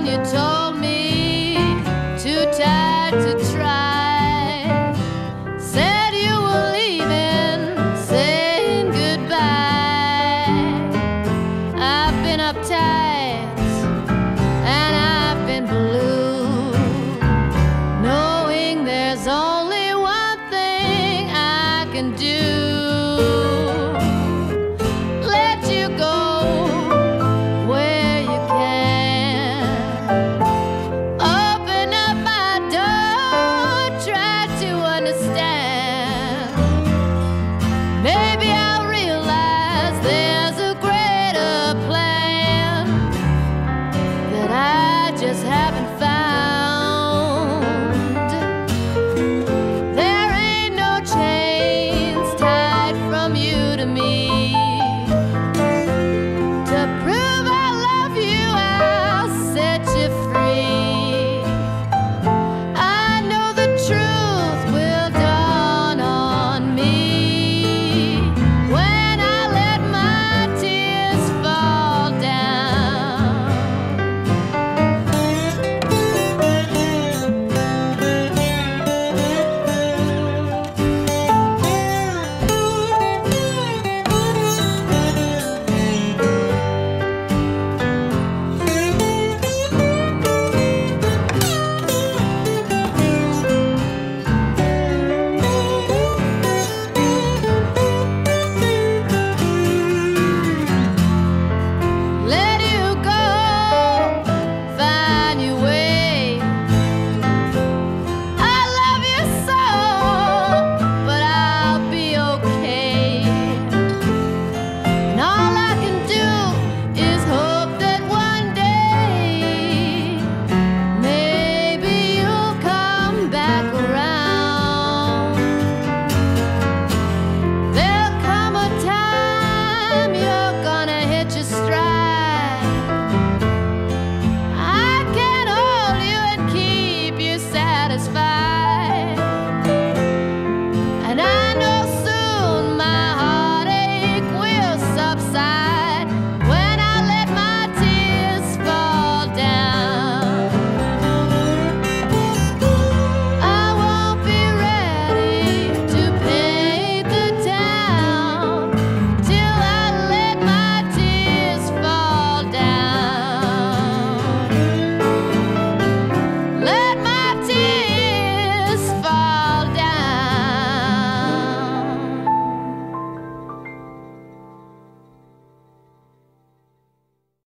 you told me, too tired to try. Said you were leaving, saying goodbye. I've been uptight and I've been blue, knowing there's only one thing I can do. Let you go where you can. Open up my door, try to understand. Maybe I'll realize there's a greater plan that I just haven't found.